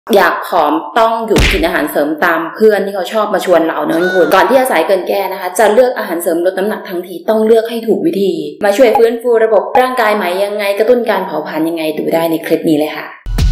อยากผอมต้องหยุดกินอาหารเสริมตามเพื่อนที่เขาชอบมาชวนเราเนอะคุณก่อนที่จะสายเกินแก้นะคะจะเลือกอาหารเสริมลดน้ำหนักทั้งทีต้องเลือกให้ถูกวิธีมาช่วยฟื้นฟูระบบร่างกายใหม่ยังไงกระตุ้นการเผาผลาญยังไงดูได้ในคลิปนี้เลยค่ะ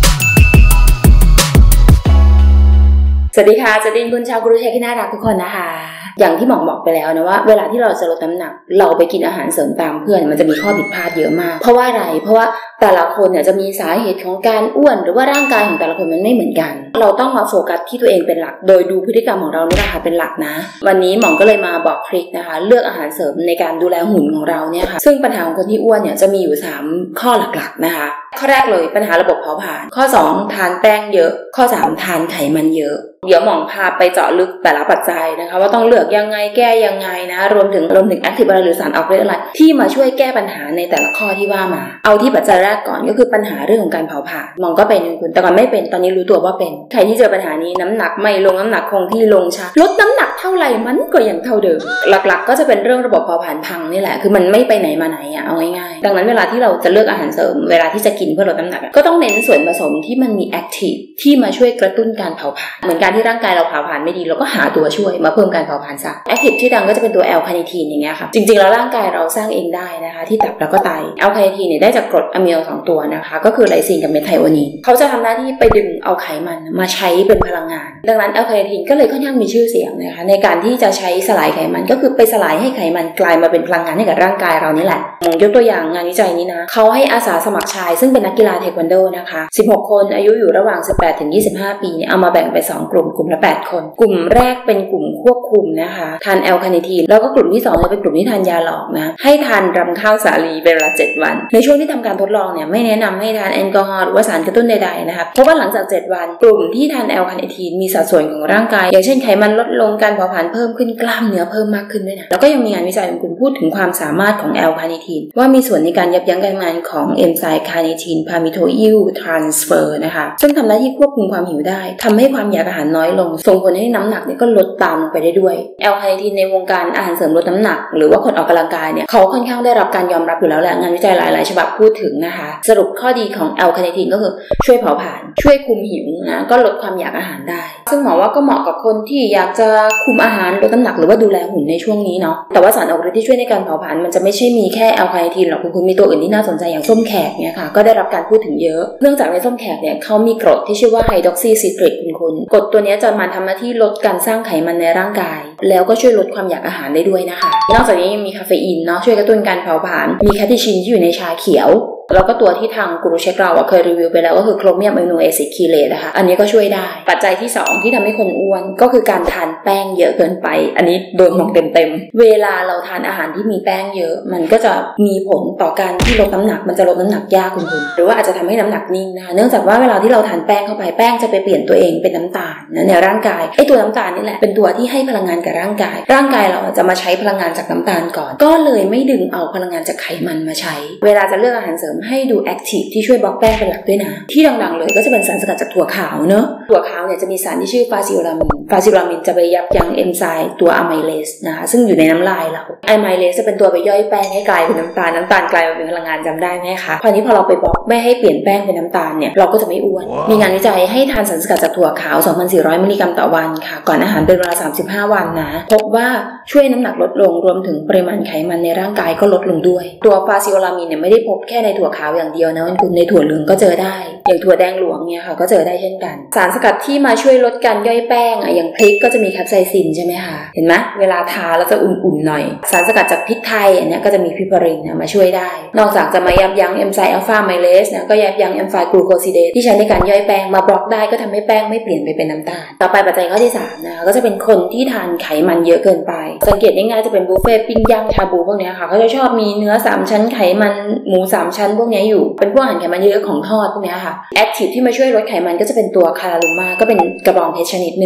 สวัสดีค่ะสวัสดีคุณชาวกรุเชคที่น่ารักทุกคนนะคะอย่างที่หมอบอกไปแล้วนะว่าเวลาที่เราจะลดน้ำหนักเราไปกินอาหารเสริมตามเพื่อนมันจะมีข้อผิดพลาดเยอะมากเพราะว่าอะไรเพราะว่าแต่ละคนเนี่ยจะมีสาเหตุของการอ้วนหรือว่าร่างกายของแต่ละคนมันไม่เหมือนกันเราต้องมาโฟกัสที่ตัวเองเป็นหลักโดยดูพฤติกรรมของเรานี่แหละค่ะเป็นหลักนะวันนี้หมอก็เลยมาบอกทริคนะคะเลือกอาหารเสริมในการดูแลหุ่นของเราเนี่ยค่ะซึ่งปัญหาของคนที่อ้วนเนี่ยจะมีอยู่3ข้อหลักๆนะคะข้อแรกเลยปัญหาระบบเผาผลาญข้อ2ทานแป้งเยอะข้อ3ทานไขมันเยอะเดี๋ยวหมองพาไปเจาะลึกแต่ละปัจจัยนะคะว่าต้องเลือกยังไงแก้ยังไงนะรวมถึงแอคทีฟอะไรหรือสารออกฤทธิ์อะไรที่มาช่วยแก้ปัญหาในแต่ละข้อที่ว่ามาเอาที่ปัจจัยแรกก่อนก็คือปัญหาเรื่องของการเผาผลาญหมองก็เป็นคุณแต่ก่อนไม่เป็นตอนนี้รู้ตัวว่าเป็นใครที่เจอปัญหานี้น้ำหนักไม่ลงน้ำหนักคงที่ลงช้าลดน้ำหนักเท่าไหร่มันก็ยังเท่าเดิมหลักๆก็จะเป็นเรื่องระบบเผาผลาญพังนี่แหละคือมันไม่ไปไหนมาไหนเอาง่ายๆดังนั้นเวลาที่เราจะเลือกอาหารเสริมเวลาที่จะกินเพื่อลดน้ำหนักก็ต้องเน้นส่วนผสมที่มันมีแอคทีฟที่มาช่วยกระตุ้นการเผาผลาญเหมือนการที่ร่างกายเราเผาผลาญไม่ดีเราก็หาตัวช่วยมาเพิ่มการเผาผลาญซะแอคทีฟที่ดังก็จะเป็นตัวแอลคาเนทีนอย่างเงี้ยค่ะจริงๆแล้วร่างกายเราสร้างเองได้นะคะที่ตับแล้วก็ไตแอลคาเนทีนเนี่ยได้จากกรดอะมิโน2ตัวนะคะก็คือไลซีนกับเมทไทโอนีนเขาจะทำหน้าที่ไปดึงเอาไขมันมาใช้เป็นพลังงานดังนั้นแอลคาเนทีนก็เลยค่อนข้างมีชื่อเสียงนะคะในการที่จะใช้สลายไขมันก็คือไปสลายให้ไขมันกลายมาเป็นพลังงานให้กับร่างกายเรานี่แหละยกตัวอย่างงานวิจัยนี้นะเขาให้อาสาสมัครชายซึ่งเป็นนักกีฬาเทควันโดนะคะ16คนอายุอยู่ระหว่าง 18-25 ปีเนี่ยเอามาแบ่งไป2กลุ่มละ8คนกลุ่มแรกเป็นกลุ่มควบคุมนะคะทานแอลคาเนทีนแล้วก็กลุ่มที่2เนี่ยเป็นกลุ่มที่ทานยาหลอกนะให้ทานรำข้าวสาลีเป็นเวลา7วันในช่วงที่ทำการทดลองเนี่ยไม่แนะนำให้ทานแอลกอฮอล์หรือว่าสารกระตุ้นใดๆนะคะเพราะว่าหลังจาก7วันกลุ่มที่ทานแอลคาเนทีนมีสัดส่วนของร่างกายอย่างเช่นไขมันลดลงการเผาผลาญเพิ่มขึ้นกล้ามเนื้อเพิ่มมากขึ้นด้วยนะแล้วก็ยังมีงานวิจัยของคุณพูดถึงความสามารถของแอลคาเนทีนว่ามีส่วนในการยับยั้งการทำงานของเอนไซม์คาเนทีนพามิโทอิลทรานสเฟอร์นะคะซึ่งทำหน้าที่ควบคุมความหิวได้ทำให้ความอยากอาหารน้อยลงส่งผลให้น้ำหนักเนี่ยก็ลดตามลงไปได้ด้วยแอลคาเนทีนในวงการอาหารเสริมลดน้ำหนักหรือว่าคนออกกำลังกายเนี่ยเขาค่อนข้างได้รับการยอมรับอยู่แล้วแหละงานวิจัยหลายๆฉบับพูดถึงนะคะสรุปข้อดีของแอลคาเนทีนก็คือช่วยเผาผลาญช่วยคุมหิวนะก็ลดความอยากอาหารได้ซึ่งหมอว่าก็เหมาะกับคนที่อยากจะคุมอาหารลดน้ำหนักหรือว่าดูแลหุ่นในช่วงนี้เนาะแต่ว่าสารออกฤทธิ์ที่ช่วยในการเผาผลาญมันจะไม่ใช่มีแค่แอลคาเนทีนหรอกคุณมีตัวอื่นที่น่าสนใจอย่างส้มแขกเนี่ยค่ะก็ได้รับการพูดถึงเยอะเนื่องจากในส้มแขกเนี่ยเขามีกรดที่ชื่อว่าไฮดรอกซีซิตริกคุณกรดตัวนี้จะมาทำหน้าที่ลดการสร้างไขมันในร่างกายแล้วก็ช่วยลดความอยากอาหารได้ด้วยนะคะนอกจากนี้ยังมีคาเฟอีนเนาะช่วยกระตุ้นการเผาผลาญมีแคเทชินที่อยู่ในชาเขียวแล้วก็ตัวที่ทางกูรูเช็คเราเคยรีวิวไปแล้วก็คือโครเมียมอะมิโนแอซิดคีเลตนะคะอันนี้ก็ช่วยได้ปัจจัยที่2ที่ทำให้คนอ้วนก็คือการทานแป้งเยอะเกินไปอันนี้โดนมองเต็มๆเวลาเราทานอาหารที่มีแป้งเยอะมันก็จะมีผลต่อการที่ลดน้ำหนักมันจะลดน้ำหนักยากคุณหรือว่าอาจจะทำให้น้ำหนักนิ่งนะคะเนื่องจากว่าเวลาที่เราทานแป้งเข้าไปแป้งจะไปเปลี่ยนตัวเองเป็นน้ำตาลนะในร่างกายไอ้ตัวน้ำตาลนี่แหละเป็นตัวที่ให้พลังงานกับร่างกายเราจะมาใช้พลังงานจากน้ำตาลก่อนก็เลยไม่ดึงเอาพลังงานจากไขมันมาใช้เวลาจะเลือกอาหารเสริมให้ดูแอคทีฟที่ช่วยบล็อกแป้งเป็นหลักด้วยนะที่ดังๆเลยก็จะเป็นสารสกัดจากถั่วขาวเนอะถั่วขาวเนี่ยจะมีสารที่ชื่อฟาซิโอรามินจะไปยับยั้งเอนไซม์ตัวอะไมเลสนะคะซึ่งอยู่ในน้ำลายเราอะไมเลสจะเป็นตัวไปย่อยแป้งให้กลายเป็นน้ำตาลกลายมาเป็นพลังงานจำได้ไหมคะพอนี้พอเราไปบล็อกไม่ให้เปลี่ยนแป้งเป็นน้ำตาลเนี่ยเราก็จะไม่อ้วนมีงานวิจัยให้ทานสารสกัดจากถั่วขาว 2,400 มิลลิกรัมต่อวันค่ะก่อนอาหารเป็นเวลา35วันนะพบว่าช่วยน้ำหนักลดลงรวมถึงปริมาณไขมันในร่างกายก็ลดลงด้วยตัวฟาซิโอรามินเนี่ยไม่ได้พบแค่ในถั่วขาวอย่างเดียวนะคุณในถั่วเหลืองก็เจอได้อย่างถั่วแดงหลวงเนี่ยค่ะก็เจอได้เช่นกันสารสกัดที่มาช่วยลดการย่อยแป้งอย่างพริกก็จะมีแคปไซซินใช่ไหมคะเห็นไหมเวลาทาแล้วจะอุ่นๆหน่อยสารสกัดจากพริกไทยอันนี้ก็จะมีพิพารินมาช่วยได้นอกจากจะมายับยั้งเอนไซม์อัลฟาไมเลสนะก็ยับยั้งเอนไซม์กลูโคซิเดสที่ใช้ในการย่อยแป้งมาบล็อกได้ก็ทำให้แป้งไม่เปลี่ยนไปเป็นน้ำตาลต่อไปปัจจัยข้อที่3นะคะก็จะเป็นคนที่ทานไขมันเยอะเกินไปสังเกตง่ายๆจะเป็นบุฟเฟ่ปิ้งย่างชาบูพวกนี้ค่ะเขาจะชอบมีเนื้อ3ชั้นไขมันหมู3ชั้นพวกนี้อยู่เป็นพวกอาหารไขมันเยอะของทอดพวกนี้ค่ะแอคทีฟที่มาช่วยลดไขมันก็จะเป็นตัวคาราลูมาก็เป็นกระบองเพชรชนิดหนึ่งน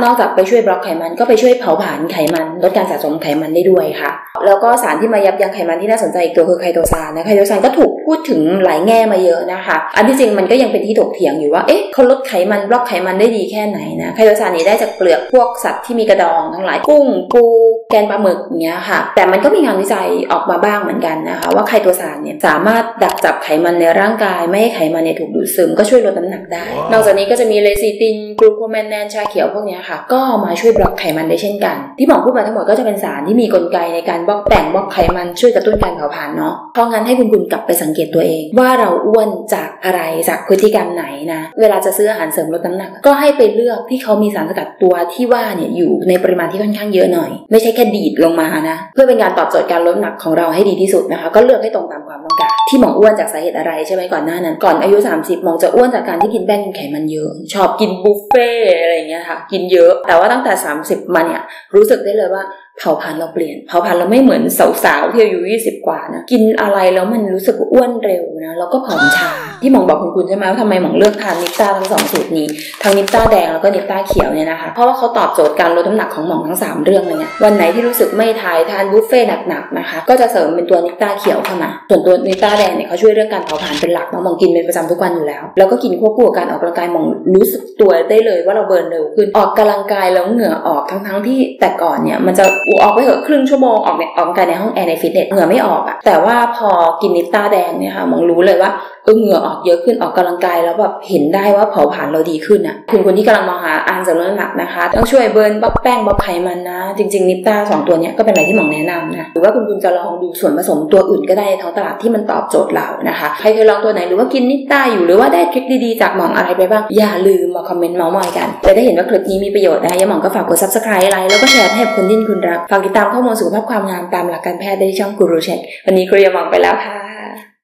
นอกจากไปช่วยบล็อกไขมันก็ไปช่วยเผาผลาญไขมันลดการสะสมไขมันได้ด้วยค่ะแล้วก็สารที่มายับยั้งไขมันที่น่าสนใจอีกตัวคือไคโตซานนะไคโตซานก็ถูกพูดถึงหลายแง่มาเยอะนะคะอันที่จริงมันก็ยังเป็นที่ถกเถียงอยู่ว่าเอ๊ะเขาลดไขมันบล็อกไขมันได้ดีแค่ไหนนะไคโตซานนี้ได้จากเปลือกพวกสัตว์ที่มีกระดองทั้งหลายกุ้งปูแกนปลาหมึกอย่างเงี้ยค่ะแต่มันก็มีงานวิจัยออกมาบ้างเหมือนกันนะคะว่าไคโตซานเนี่ยสามารถดักจับไขมันในร่างกายไม่ให้ไขมันเนี่ยถูกดูดซึมก็ช่วยลดน้ำหนักได้นอกจากนี้ก็จะมีเลซิตินกลูโคแมนแนนชาเขียวพวกนี้ค่ะก็มาช่วยบล็อกไขมันได้เช่นกันที่ผมพูดมาทั้งหมดก็จะเป็นสารที่มีกลไกในการบล็อกไขมันช่วยกระตุ้นการเผาผลาญเนาะเพราะงั้นให้คุณกลับไปสังเกตตัวเองว่าเราอ้วนจากอะไรจากพฤติกรรมไหนนะเวลาจะซื้ออาหารเสริมลดน้ำหนักก็ให้ไปเลือกที่เขามีสารสกัดตัวที่ว่าเนี่ยอยู่ในปริมาณที่ค่อนข้างเยอะหน่อยไม่ใช่แค่ดีดลงมานะเพื่อเป็นการตอบโจทย์การลดน้ำหนักของเราให้ดีที่สุดนะคะก็เลือกให้ตรงตามความต้องการที่หมองอ้วนจากสาเหตุอะไรใช่ไหมก่อนหน้านั้นก่อนอายุ30หมองจะอ้วนจากการที่กินแป้งกินไขมันเยอะชอบกินบุฟเฟ่อะไรอย่างเงี้ยค่ะกินเยอะแต่ว่าตั้งแต่30มาเนี่ยรู้สึกได้เลยว่าเผาผลาญเราเปลี่ยนเผาผลาญเราไม่เหมือนสาวๆที่อายุ20กว่านะกินอะไรแล้วมันรู้สึกอ้วนเร็วนะแล้วก็ผอมช้าที่หมองบอกคุณใช่ไหมว่าทำไมหมองเลือกทานนิปต้าทั้ง2สูตรนี้ทั้งนิปต้าแดงแล้วก็นิปต้าเขียวเนี่ยนะคะเพราะว่าเขาตอบโจทย์การลดน้ำหนักของหมองทั้ง3เรื่องเลยเนี่ยวันไหนที่รู้สึกไม่ทายทานบุฟเฟ่หนักๆนะคะก็จะเสริมเป็นตัวนิปต้าเขียวเข้ามาส่วนตัวนิปต้าแดงเนี่ยเขาช่วยเรื่องการเผาผลาญเป็นหลักหมองกินเป็นประจำทุกวันอยู่แล้วแล้วก็กินควบคู่กับการออกกำลังกายหมองรู้สึกตัวได้เลยว่าเราเบิร์นเร็วขึ้นออกกำลังกายแล้วเหงื่อออกทั้งที่แต่ก่อนเนี่ยมันจะออกไปเหอะครึ่งชั่วโมงออกกำลังกายในห้องแอร์ในฟิตเนสเหงื่อไม่ออกอะแต่ว่าพอกินนิปต้าแดงเนี่ยค่ะมองรู้เลยว่าเหงื่อออกเยอะขึ้นออกกำลังกายแล้วแบบเห็นได้ว่าเผาผลาญเราดีขึ้นอะคุณคนที่กำลังมองหาอาหารเสริมลดน้ำหนักนะคะต้องช่วยเบิร์นบล็อกแป้งบล็อกไขมันนะจริงๆนิปต้า2ตัวเนี้ยก็เป็นอะไรที่หมองแนะนำนะหรือว่าคุณจะลองดูส่วนผสมตัวอื่นก็ได้ในท้องตลาดที่มันตอบโจทย์เรานะคะใครเคยลองตัวไหนหรือว่ากินนิปต้าอยู่หรือว่าได้ทริคดีๆจากหมองอะไรไปบ้างอย่าลืมมาคอมเมนต์เมาท์มอยกันจะได้เห็นว่าคลิปนี้มีประโยชน์นะหมองก็ฝากกด Subscribe ไลค์แล้วก็แชร์ให้คนที่คุณรักฝากติดตามข้อมูลสุขภาพความงามตามหลักการแพทย์ได้ที่ช่องกูรูเช็ควันนี้ครูยาหมองไปแล้วค่ะ